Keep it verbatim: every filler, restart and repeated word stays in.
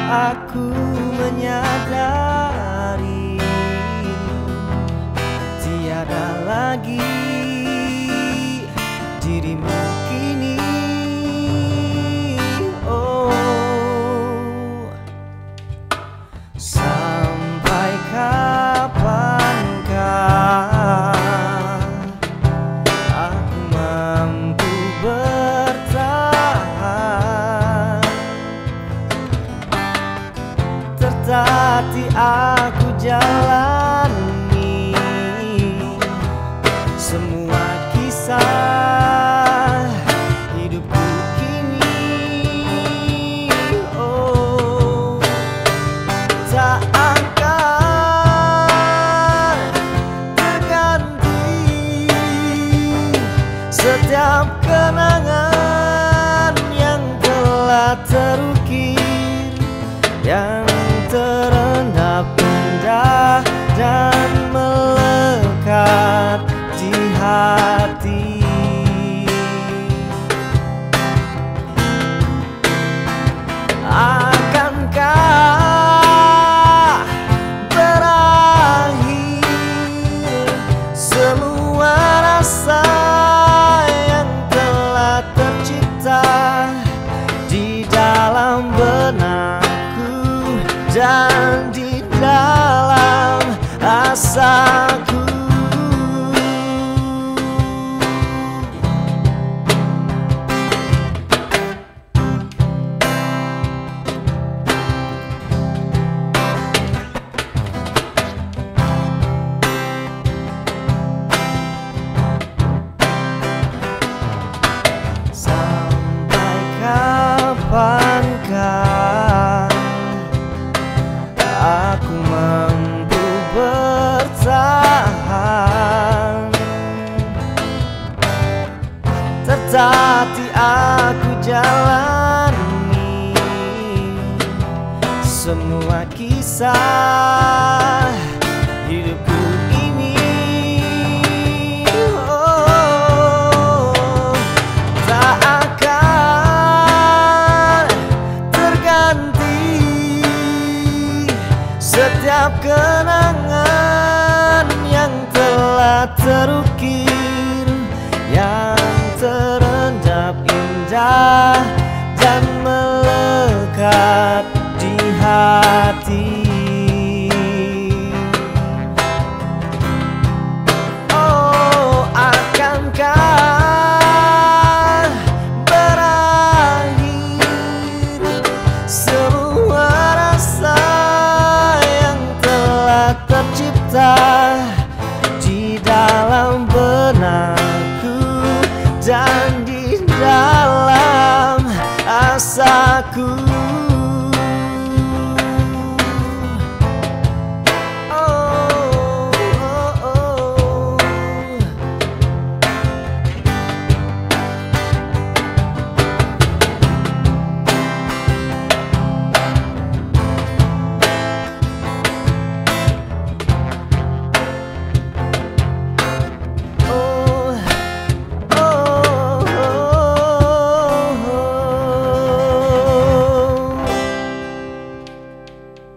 aku menyadari tiada lagi dirimu kini. Oh, sampai kapankah aku mampu bertahan? Tertatih aku jalani semua kisah hidupku kini. Oh, tak akan terganti setiap kenangan yang telah terukir, yang terendap indah dan melekat di hati. Akankah berakhir semua rasa yang telah tercipta di dalam benakku dan di dalam asaku? Sampai kapankah aku mampu bertahan? Tertatih aku jalani semua kisah hidupku ini. Oh, tak akan terganti setiap kenangan yang telah terukir, yang terendap indah dan melekat di hati. Oh, akankah berakhir semua rasa yang telah tercipta di dalam benakku dan di dalam asaku?